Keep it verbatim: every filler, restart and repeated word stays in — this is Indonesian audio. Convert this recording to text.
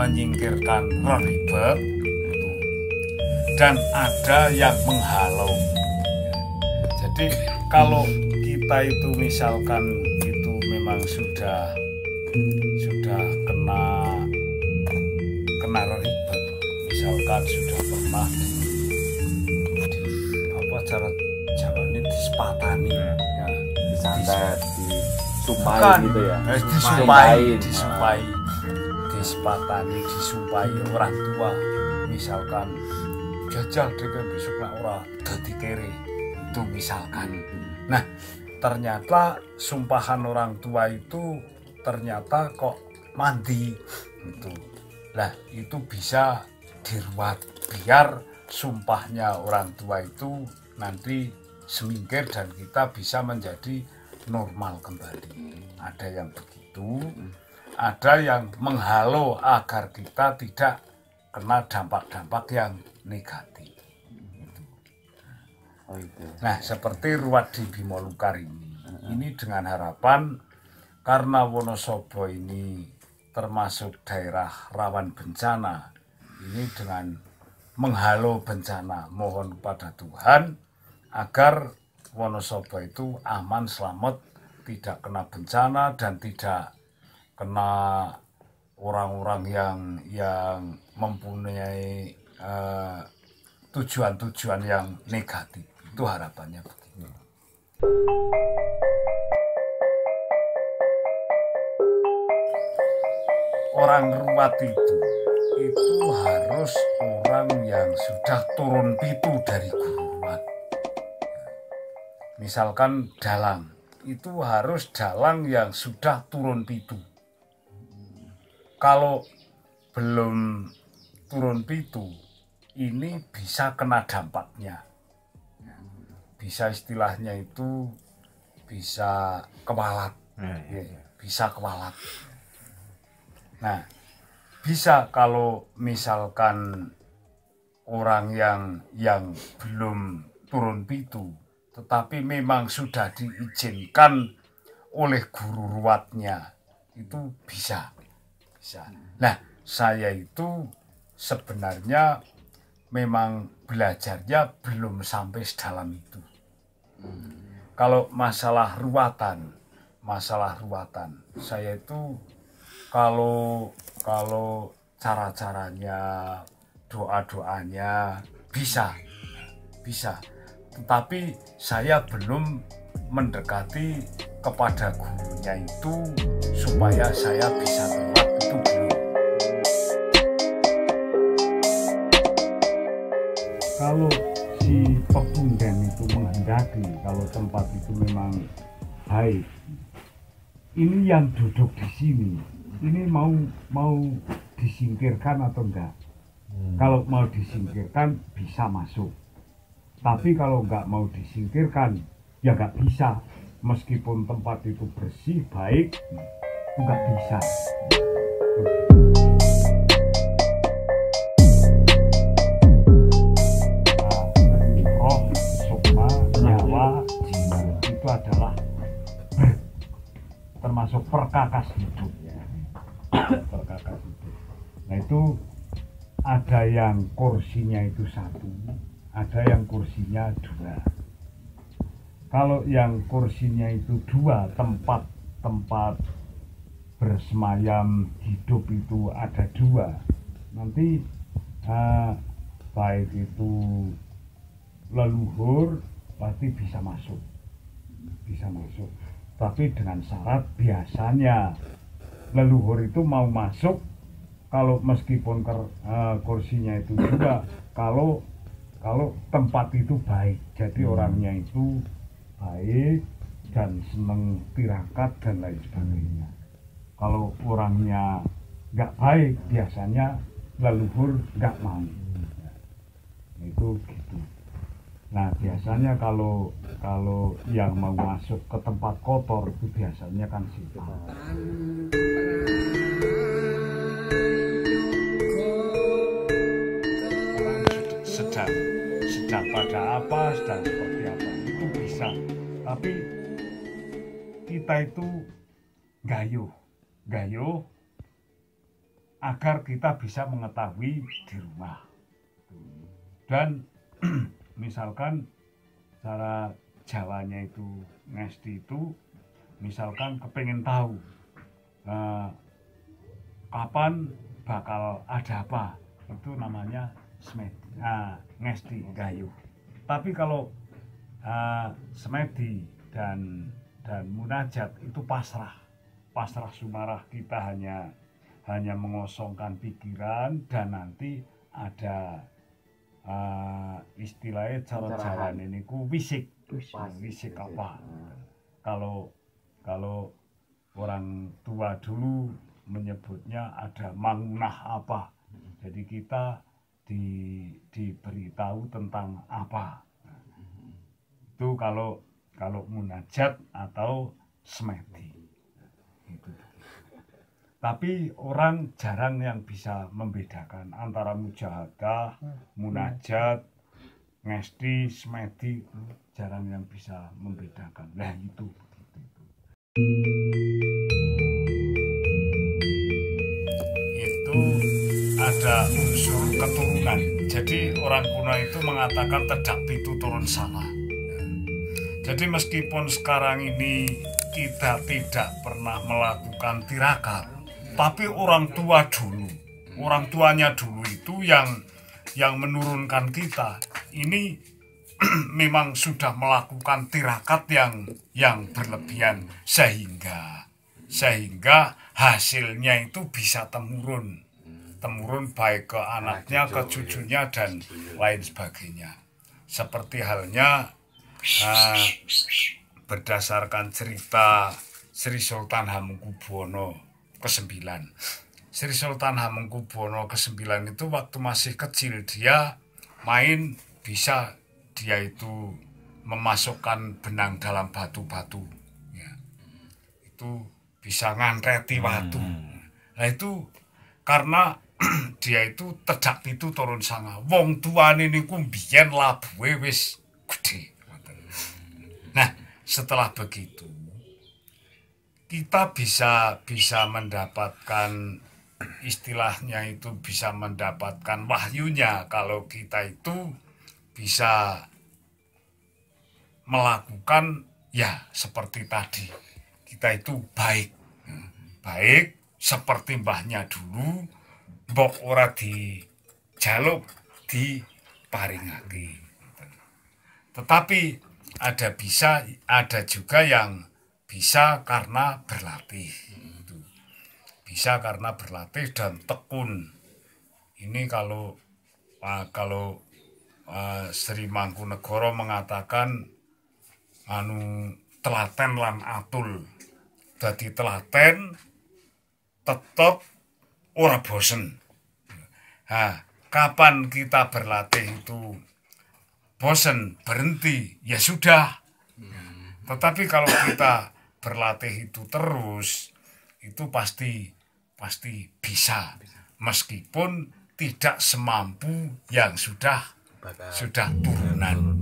menyingkirkan ribet, dan ada yang menghalau. Jadi kalau kita itu misalkan itu memang sudah sudah kena kena ribet, misalkan sudah pernah di, di apa cara Jawa ini disepatani, ya, disantet, disupai bukan, gitu ya, eh, disupai, disupai, disepatani, disupai orang tua, misalkan jajal dengan besok nak ora dadi kere, itu misalkan. Nah, ternyata sumpahan orang tua itu ternyata kok mandi itu. Lah, itu bisa diruat biar sumpahnya orang tua itu nanti semingkir dan kita bisa menjadi normal kembali. Ada yang begitu, ada yang menghalau agar kita tidak kena dampak-dampak yang negatif. Oh, itu. Nah, seperti ruat di Bimo Lukar ini, ini dengan harapan karena Wonosobo ini termasuk daerah rawan bencana, ini dengan menghalau bencana, mohon kepada Tuhan agar Wonosobo itu aman, selamat, tidak kena bencana dan tidak kena orang-orang yang yang mempunyai uh, tujuan-tujuan yang negatif. Itu harapannya begini. Orang ruwat itu itu harus orang yang sudah turun pitu dari guru ruwat. Misalkan dalang, itu harus dalang yang sudah turun pitu. Kalau belum turun pitu, ini bisa kena dampaknya. Bisa istilahnya itu bisa kewalat, ya, bisa kewalat. Nah, bisa kalau misalkan orang yang yang belum turun pitu, tetapi memang sudah diizinkan oleh guru ruwatnya, itu bisa, bisa. Nah, saya itu sebenarnya memang belajarnya belum sampai sedalam itu. Kalau masalah ruwatan, masalah ruwatan, saya itu kalau kalau cara-caranya, doa-doanya bisa, bisa. Tetapi saya belum mendekati kepada gurunya itu supaya saya bisa ruwat, itu belum. Kalau si pepunden itu menghendaki kalau tempat itu memang baik, ini yang duduk di sini, ini mau mau disingkirkan atau enggak? Hmm. Kalau mau disingkirkan bisa masuk, tapi kalau enggak mau disingkirkan ya enggak bisa, meskipun tempat itu bersih baik, enggak bisa. Adalah termasuk perkakas hidup, ya. Perkakas hidup. Nah, itu ada yang kursinya itu satu, ada yang kursinya dua. Kalau yang kursinya itu dua, tempat tempat bersemayam hidup itu ada dua, nanti eh, baik itu leluhur pasti bisa masuk. Bisa masuk, tapi dengan syarat biasanya leluhur itu mau masuk kalau meskipun ker, uh, kursinya itu juga kalau kalau tempat itu baik, jadi orangnya itu baik dan seneng tirakat dan lain sebagainya. Kalau orangnya nggak baik, biasanya leluhur nggak mau. Nah, itu gitu. Nah, biasanya kalau kalau yang mau masuk ke tempat kotor itu biasanya kan sifat. Sedang sedang pada apa, sedang seperti apa itu bisa. Tapi kita itu gayuh, gayuh agar kita bisa mengetahui di rumah. Dan misalkan cara Jawanya itu ngesti itu, misalkan kepengen tahu eh, kapan bakal ada apa, itu namanya smedi, nah, ngesti gayuh. Tapi kalau uh, smedi dan dan munajat itu pasrah, pasrah sumarah, kita hanya hanya mengosongkan pikiran dan nanti ada uh, istilahnya cara jalan ini ku wisik, wisik apa? Kalau kalau orang tua dulu menyebutnya ada mangunah apa. Jadi kita di, diberitahu tentang apa. Itu kalau kalau munajat atau smedi. Itu. Tapi orang jarang yang bisa membedakan antara mujahadah, munajat, ngesti, smedi, jarang yang bisa membedakan. Nah itu begitu itu. Itu ada unsur keturunan. Jadi orang kuno itu mengatakan tedak pitu turun salah. Jadi meskipun sekarang ini kita tidak pernah melakukan tirakat, tapi orang tua dulu, orang tuanya dulu itu yang yang menurunkan kita ini memang sudah melakukan tirakat yang yang berlebihan sehingga sehingga hasilnya itu bisa temurun, temurun baik ke anaknya, ke cucunya dan lain sebagainya. Seperti halnya uh, berdasarkan cerita Sri Sultan Hamengkubuwono kesembilan. Sri Sultan Hamengkubuwono kesembilan itu waktu masih kecil dia main bisa dia itu memasukkan benang dalam batu-batu, ya. Itu bisa ngantreti watu. Nah itu karena dia itu tedak itu turun sanga. Wong tuane niku mbiyen labuhe wis gede. Nah, setelah begitu kita bisa bisa mendapatkan istilahnya itu bisa mendapatkan wahyunya kalau kita itu bisa melakukan ya seperti tadi. Kita itu baik, baik seperti mbahnya dulu, mbok ora dijaluk diparingake. Tetapi ada bisa, ada juga yang bisa karena berlatih. Bisa karena berlatih dan tekun. Ini kalau uh, kalau uh, Sri Mangkunegara mengatakan anu telaten lan atul. Dadi telaten tetap ora bosen. Nah, kapan kita berlatih itu bosen, berhenti, ya sudah. Tetapi kalau kita berlatih itu terus, itu pasti pasti bisa, meskipun tidak semampu yang sudah sudah turunan.